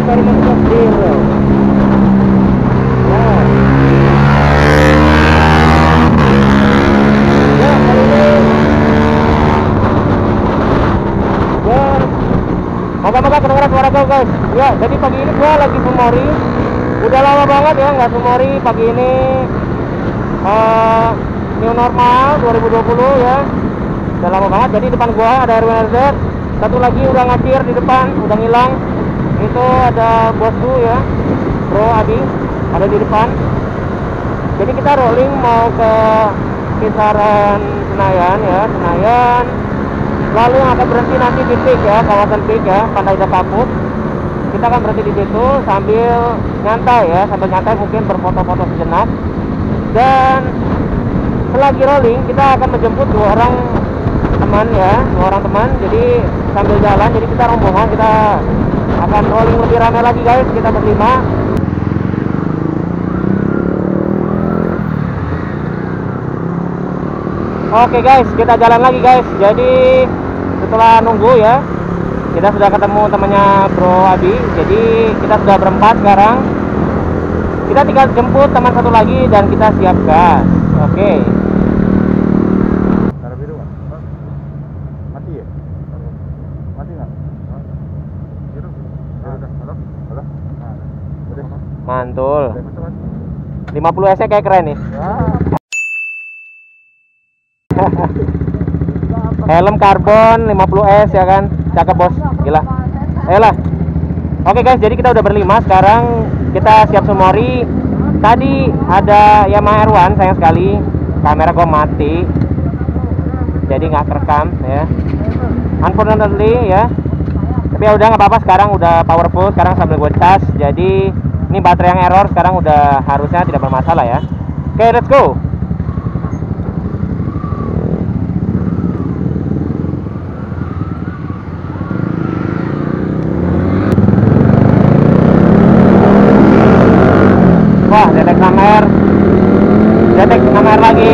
eksperimen clear. Ya, kali ini moga-moga kedengeran suara gue guys. Ya, jadi pagi ini gue lagi sumori. Udah lama banget ya nggak sumori. Pagi ini new normal 2020 ya. Udah lama banget. Jadi depan gue ada RWRZ. Satu lagi udah ngacir di depan, udah ngilang. Itu ada bosku ya, Bro Adi, ada di depan. Jadi kita rolling mau ke kisaran Senayan ya, Senayan. Lalu akan berhenti nanti di Peak ya, kawasan Peak ya, Pantai Kapuk. Kita akan berhenti di situ sambil nyantai ya, sambil nyantai mungkin berfoto-foto sejenak. Dan selagi rolling kita akan menjemput dua orang teman ya, dua orang teman. Jadi sambil jalan, jadi kita rombongan, kita akan rolling lebih ramai lagi guys, kita berlima. Oke guys, kita jalan lagi guys. Jadi setelah nunggu ya, kita sudah ketemu temannya Bro Adi. Jadi kita sudah berempat sekarang. Kita tinggal jemput teman satu lagi dan kita siap gas. Oke. Merah biru nggak? Mati ya? Mati nggak? Biru. Ya udah. Halo. Halo. Nah, udah. Mantul. 50 Udah. S kayak keren nih. Helm karbon 50S ya kan, cakep bos, gila. Ayolah. Oke guys, jadi kita udah berlima sekarang. Kita siap sumori. Tadi ada Yamaha R1, sayang sekali kamera gua mati, jadi nggak kerekam ya, unfortunately ya. Tapi ya udah nggak apa-apa, sekarang udah powerful. Sekarang sambil gue cas, jadi ini baterai yang error sekarang udah harusnya tidak bermasalah ya. Oke, let's go. Wah, detek 6R. Detek 6R lagi.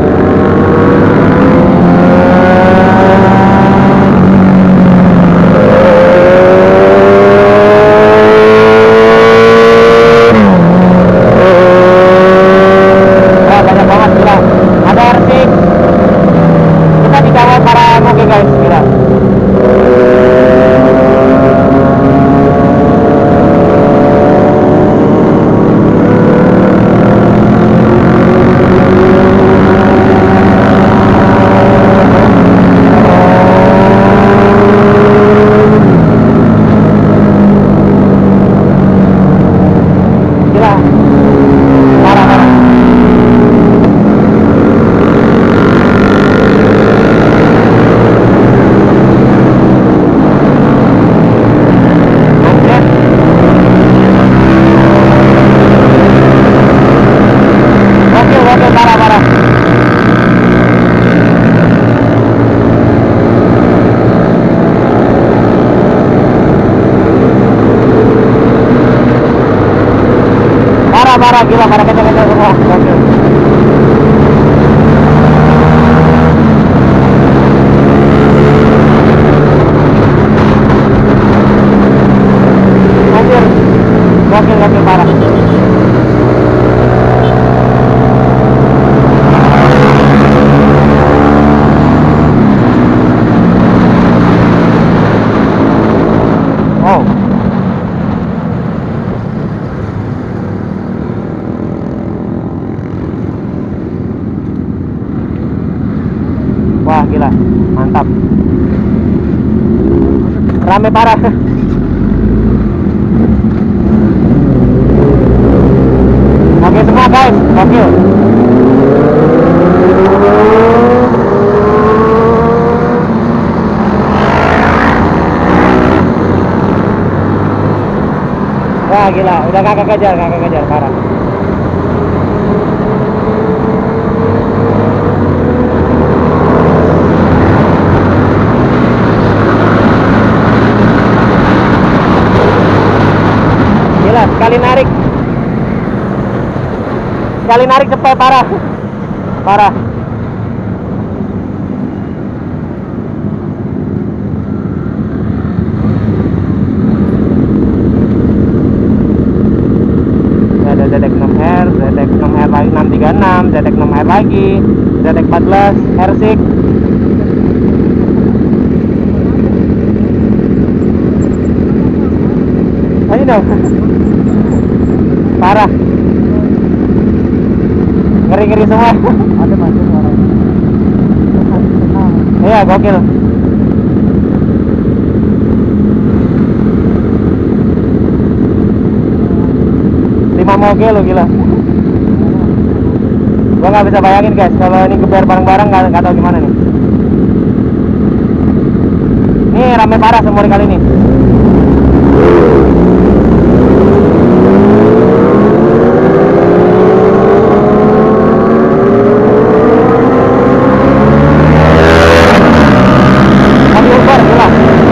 Wah, banyak banget gila. Ada R6. Kita dikawal para moge guys, gila. Parah gila, parah kencang-kencang semua. Oke. Anjir. Gokil parah. Oh. Wah gila, mantap. Rame parah. Oke semua guys, oke. Wah gila, udah kakak kejar parah. Sekali narik cepet parah. lagi ZX14 R6. Ayo dong. Parah. Ngeri-ngeri semua. Ada masuk orang. Iya, gokil. Lima moge lo, gila. Gua nggak bisa bayangin guys kalau ini geber bareng-bareng, nggak tahu gimana nih. Ini rame parah semua kali ini. Mobil urban, gila.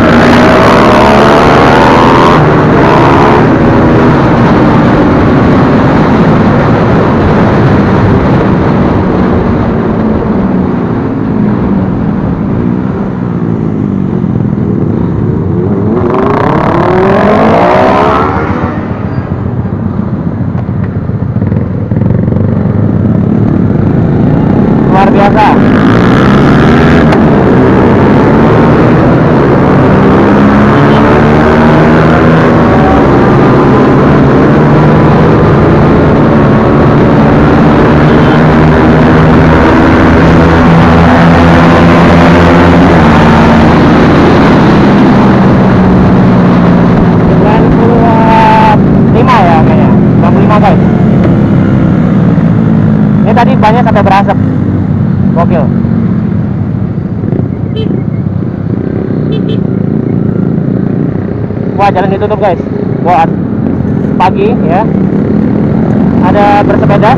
Luar biasa. Ya kayaknya 95 guys. Ini tadi banyak sampai berasap. Gokil. Wah, jalan ditutup guys. Buat pagi ya. Ada bersepeda.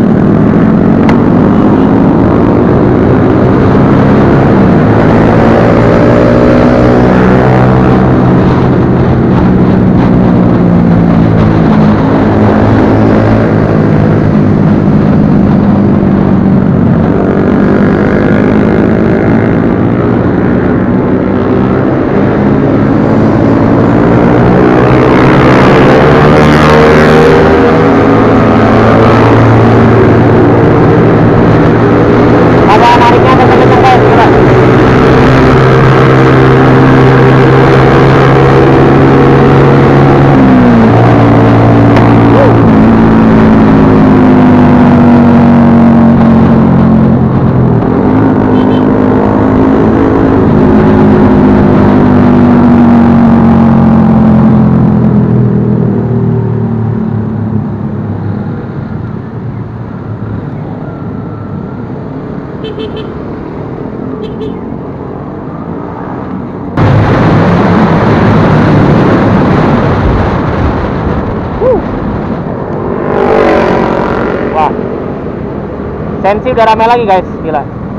Wah, Sensi udah rame lagi guys, gila.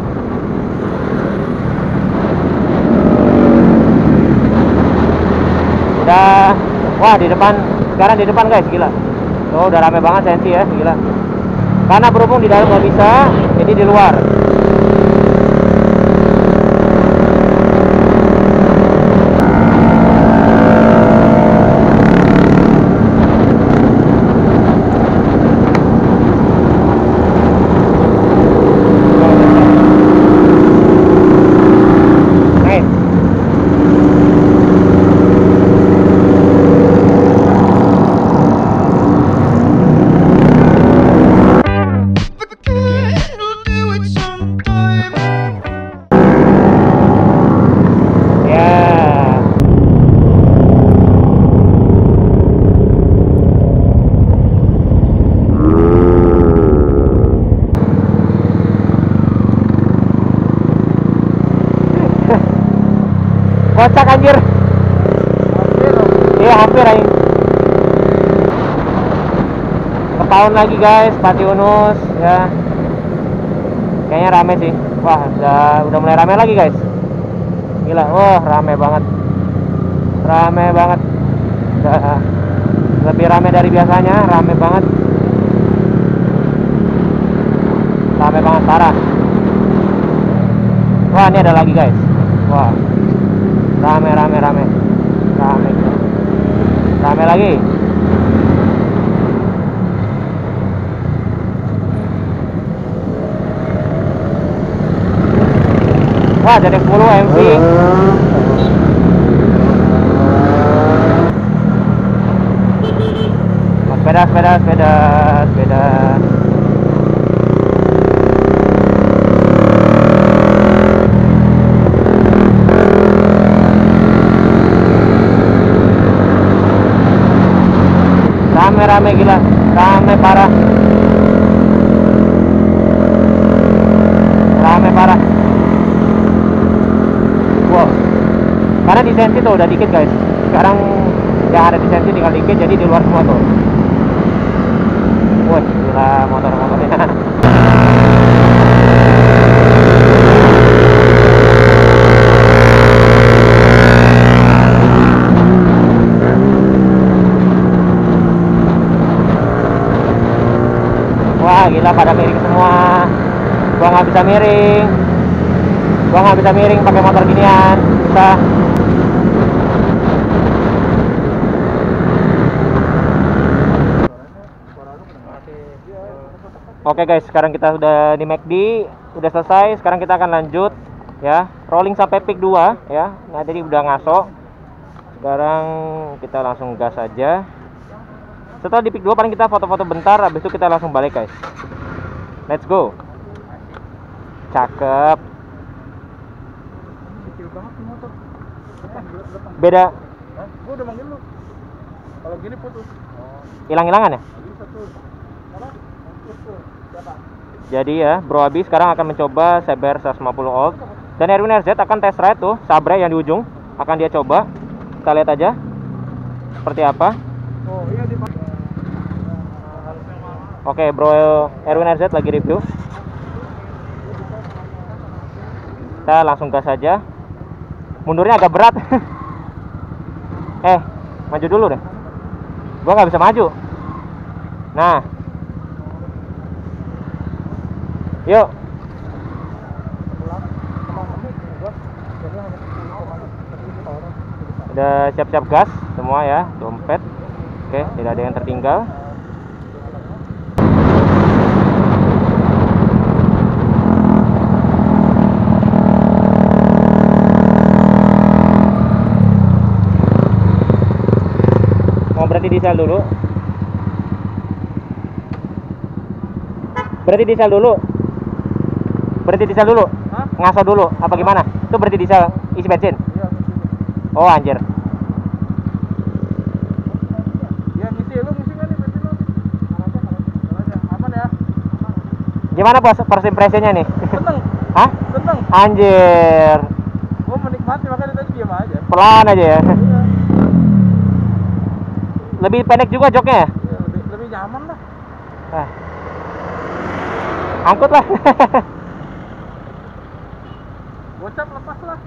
Udah, wah di depan, sekarang di depan guys, gila. Tuh udah rame banget Sensi ya, gila. Karena berhubung di dalam nggak bisa, jadi di luar. Kocak anjir. Iya hampir aja. Setahun lagi guys, Pati Unus ya. Kayaknya rame sih. Wah, udah mulai rame lagi guys. Gila, wah rame banget. Rame banget. Lebih rame dari biasanya, rame banget. Rame banget parah. Wah, ini ada lagi guys. Wah. Rame lagi. Wah, ZX10 MV. Oh, sepeda. Rame gila, rame parah. Wow. Karena di sensi tuh udah dikit guys. Sekarang yang ada di sensi tinggal dikit, jadi di luar semua tuh. Wah, gila motor-motornya. Wah, gila pada miring semua. Gua nggak bisa miring pakai motor ginian. Susah. Oke guys, sekarang kita sudah di McD, udah selesai. Sekarang kita akan lanjut ya, rolling sampai peak 2 ya. Nah, tadi udah ngaso. Sekarang kita langsung gas aja. Setelah di peak 2 paling kita foto-foto bentar, habis itu kita langsung balik guys. Let's go. Cakep. Kecil banget nih motor. Beda. Hah? Gua udah manggil lu. Kalau gini putus. Hilang-hilangan ya? Bisa tuh. Apa? Putus tuh. Siapa? Jadi ya, Bro Abi sekarang akan mencoba Saber 150 volt. Dan Erwin RZ akan test ride tuh, Sabre yang di ujung. Akan dia coba. Kita lihat aja seperti apa. Oh, iya di Oke, Bro Erwin RZ lagi review. Kita langsung gas saja. Mundurnya agak berat. Maju dulu deh. Gua nggak bisa maju. Nah, yuk. Udah siap-siap gas semua ya, dompet. Oke, tidak ada yang tertinggal. Mau berhenti di sel dulu. Berhenti di sel dulu. Hah? Ngaso dulu apa gimana? Itu berhenti di sel isi bensin. Iya, ngisi. Oh anjir. Iya, ngisi. Lu ngisi enggak nih bensin lu? Aja. Aman ya? Gimana bos first impressionnya nih? Seneng. Hah? Seneng. Anjir. Gua menikmati makanya tadi diam aja. Pelan aja ya. Iya. Lebih pendek juga joknya ya? Iya, lebih nyaman lah. Ah. Angkut lah. Gocap lepas lah.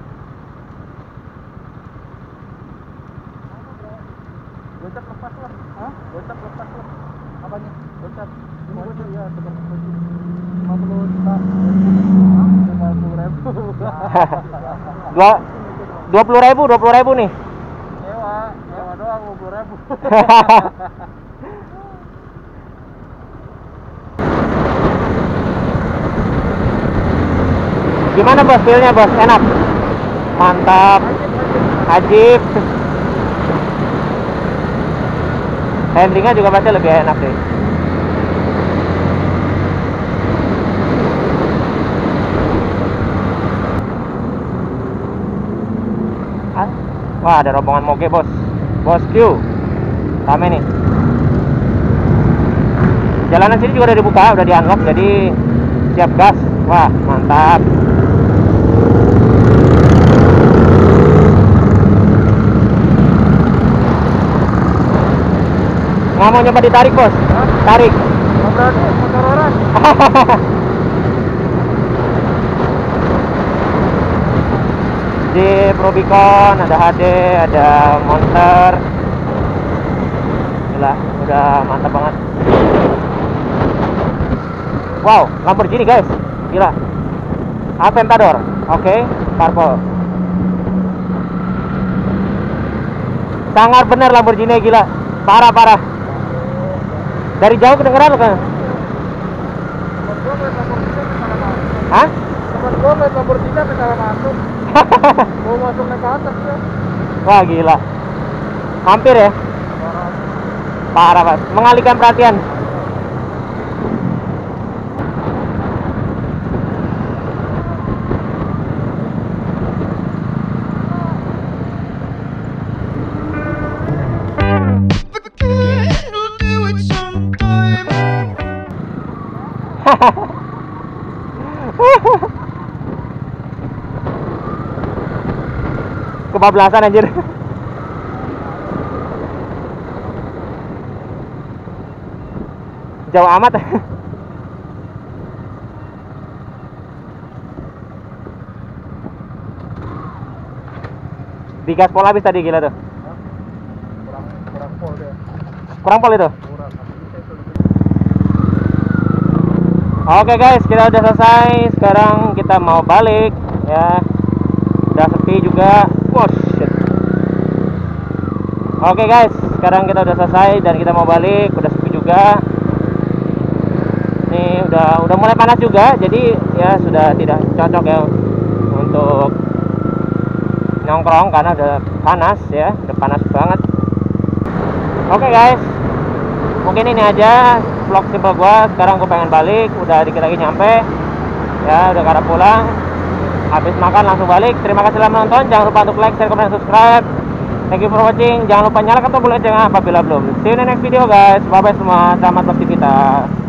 Gocap lepas lah. Hah? Gocap lepas lah. Apanya? Gocap. Ini gocap ya, tukar baju. 50 juta. 50.000. 20.000 nih. Nyewa doang 20.000. Gimana bos, feelnya bos? Enak? Mantap. Ajib. Handlingnya juga pasti lebih enak deh. Wah, ada rombongan moge bos. Bos Q. Rame nih. Jalanan sini juga udah dibuka, udah di unlock, jadi siap gas. Wah, mantap. Nggak mau nyoba ditarik bos? Hah? Tarik. Nggak berani, motor orang. Jeep, Rubicon, ada HD, ada Monster. Gila, udah mantap banget. Wow, Lamborghini guys. Gila. Aventador. Oke, purple. Sangat benar Lamborghini, gila. Parah. Dari jauh kedengeran kan? Gua ngeliat Lamborghini di mana-mana. Hah? Gua Teman gua main nomor 3 tapi salah masuk. Mau masuk naik ke atas ya. Wah gila. Hampir ya. Parah Pak. Mengalihkan perhatian. Kebablasan anjir. Jauh amat. Digaspol habis tadi gila tuh. Kurang pol dia. Kurang pol itu. Kurang. Oke guys, kita udah selesai. Sekarang kita mau balik ya. Udah sepi juga. Oh shit. Oke guys, sekarang kita udah selesai dan kita mau balik. Udah sepi juga. Ini udah mulai panas juga, jadi ya sudah tidak cocok ya untuk nongkrong karena udah panas ya, udah panas banget. Oke guys, mungkin ini aja vlog simple gua. Sekarang gua pengen balik, udah dikit lagi nyampe ya, udah karena pulang. Habis makan langsung balik. Terima kasih telah menonton, jangan lupa untuk like, share, komen, dan subscribe. Thank you for watching. Jangan lupa nyalakan tombol loncengnya apabila belum. See you in the next video guys. Bye bye semua, selamat beraktivitas.